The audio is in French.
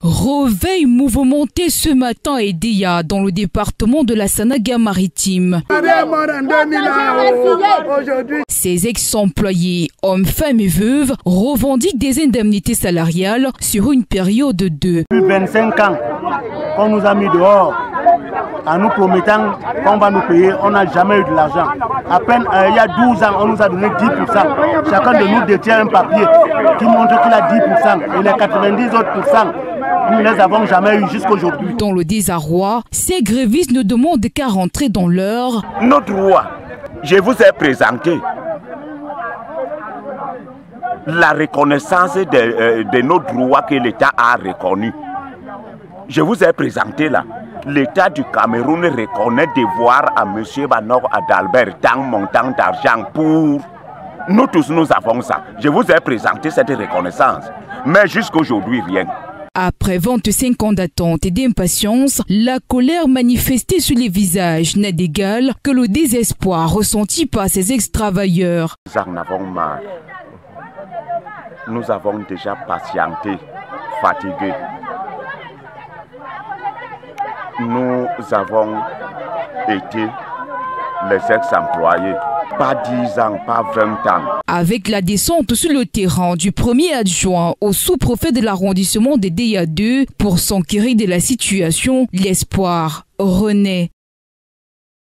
Réveil mouvementé ce matin à Edéa, dans le département de la Sanaga-Maritime. Ces ex-employés, hommes, femmes et veuves, revendiquent des indemnités salariales sur une période de Depuis 25 ans qu'on nous a mis dehors en nous promettant qu'on va nous payer, on n'a jamais eu de l'argent. À peine il y a 12 ans, on nous a donné 10%. Chacun de nous détient un papier qui montre qu'il a 10% et les 90 autres %. Nous ne les avons jamais eu jusqu'aujourd'hui. Dans le désarroi, ces grévistes ne demandent qu'à rentrer dans l'heure. Notre roi, je vous ai présenté la reconnaissance de notre roi que l'État a reconnu. Je vous ai présenté là. L'État du Cameroun reconnaît devoir à M. Banor Adalbert tant montant d'argent pour... Nous tous, nous avons ça. Je vous ai présenté cette reconnaissance. Mais jusqu'aujourd'hui, rien. Après 25 ans d'attente et d'impatience, la colère manifestée sur les visages n'a d'égal que le désespoir ressenti par ces ex-travailleurs. Nous en avons marre. Nous avons déjà patienté, fatigué. Nous avons été les ex-employés. Pas 10 ans, pas 20 ans. Avec la descente sur le terrain du premier adjoint au sous-préfet de l'arrondissement d'Edéa 2 pour s'enquérir de la situation, l'espoir renaît.